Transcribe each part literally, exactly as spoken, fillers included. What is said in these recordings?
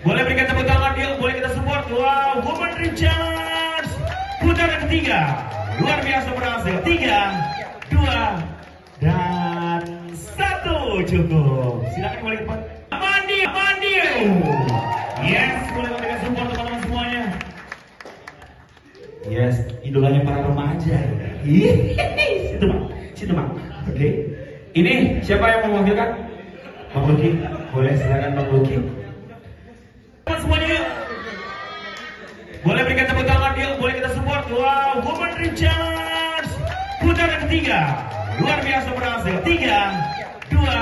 Boleh berikan tepuk tangan dia, boleh kita support. Wow, Women Dream Challenge putaran ketiga luar biasa berhasil. Tiga, dua, dan satu cukup. Silakan kembali ke depan. Mandi, mandi. Yes, boleh memberikan support teman-teman semuanya. Yes, idolanya para remaja. Situ bang, situ bang. Oke. Okay. Ini siapa yang mau mewakilkan? Bang Luki, boleh silakan Bang Luki. Semuanya, boleh berikan tepuk tangan dia, boleh kita support. Wow, Women Dream Challenge putaran ketiga luar biasa berhasil. Tiga, dua,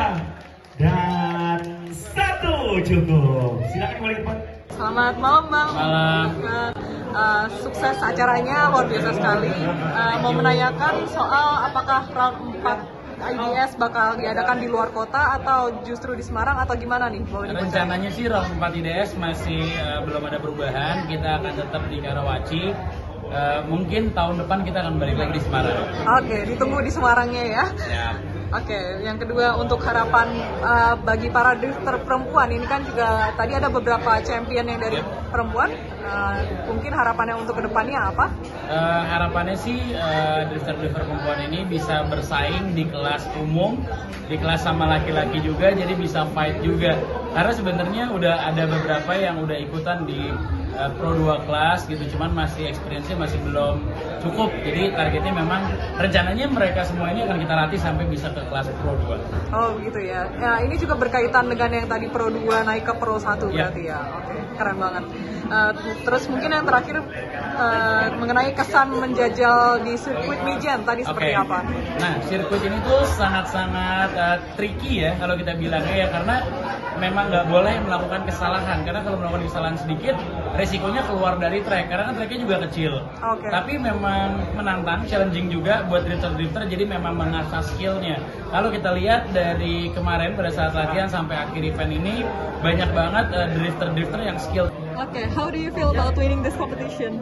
dan satu cukup. Silakan kembali ke depan. Selamat malam Bang. Malam. Uh, uh, sukses acaranya, luar biasa sekali. Uh, mau menanyakan soal apakah round empat I D S bakal diadakan di luar kota atau justru di Semarang atau gimana nih? Rencananya sih round empat I D S masih uh, belum ada perubahan. Kita akan tetap di Karawaci. Uh, mungkin tahun depan kita akan balik lagi di Semarang. Oke, ditunggu di Semarangnya ya. Ya. Oke, yang kedua untuk harapan uh, bagi para drifter perempuan, ini kan juga tadi ada beberapa champion yang dari perempuan, uh, mungkin harapannya untuk kedepannya apa? Uh, harapannya sih uh, drifter-drifter perempuan ini bisa bersaing di kelas umum, di kelas sama laki-laki juga, jadi bisa fight juga. Karena sebenarnya udah ada beberapa yang udah ikutan di uh, Pro dua kelas gitu, cuman masih experience-nya masih belum cukup. Jadi targetnya memang rencananya mereka semua ini akan kita latih sampai bisa ke kelas Pro dua. Oh gitu ya. Ya ini juga berkaitan dengan yang tadi Pro dua naik ke Pro satu ya. Berarti ya. Oke, keren banget. Uh, terus mungkin yang terakhir uh, mengenai kesan menjajal di sirkuit Mijen tadi seperti okay. apa? Nah, sirkuit ini tuh sangat-sangat uh, tricky ya kalau kita bilangnya ya, karena memang nggak boleh melakukan kesalahan, karena kalau melakukan kesalahan sedikit resikonya keluar dari track, karena kan tracknya juga kecil. Okay. Tapi memang menantang, challenging juga buat drifter-drifter, jadi memang mengasah skillnya. Kalau kita lihat dari kemarin pada saat latihan sampai akhir event ini banyak banget uh, drifter-drifter yang skill. Okay, how do you feel about winning this competition?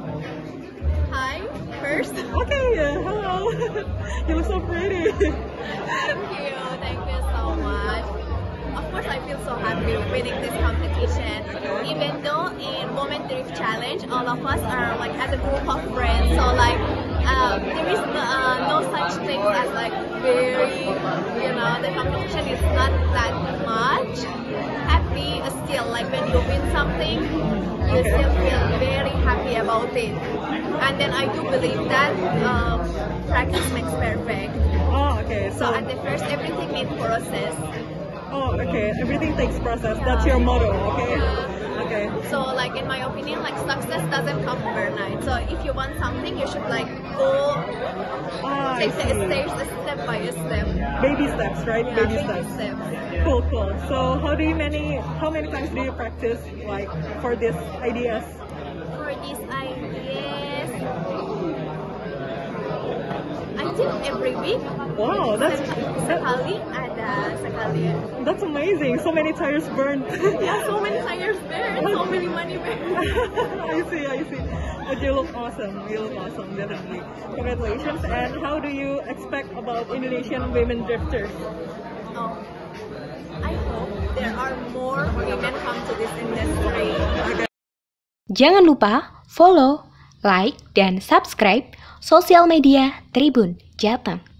Hi, first. Okay, yeah, hello. You look so pretty. Thank you, thank you so much. Of course, I feel so happy winning this competition. Even though in Women Drift Challenge, all of us are like as a group of friends, so like uh, there is uh, no such thing as like very, you know, the competition is not that much. Happy still, like when you win something, you still feel very happy about it. And then I do believe that um, practice makes perfect. Oh, okay. So, so at the first, everything needs process. Oh, okay. Everything takes process. That's your motto, okay? Okay. So, like in my opinion, like success doesn't come overnight. So, if you want something, you should like go Ah, take the steps, step by step. Baby steps, right? Yeah, baby, baby steps. steps. Cool, cool. So, how do you many? How many times do you practice, like, for this I D S? For these ideas, I think every week. Wow, that's Sekali ada sekali. that's amazing. So many tires burned. Yeah, so many tires burned, so many money burned. I see, I see. But you look awesome. You look awesome, definitely. Congratulations. And how do you expect about Indonesian women drifters? Oh, I hope there are more women come to this industry. Jangan lupa follow, like, dan subscribe sosial media Tribun Jateng.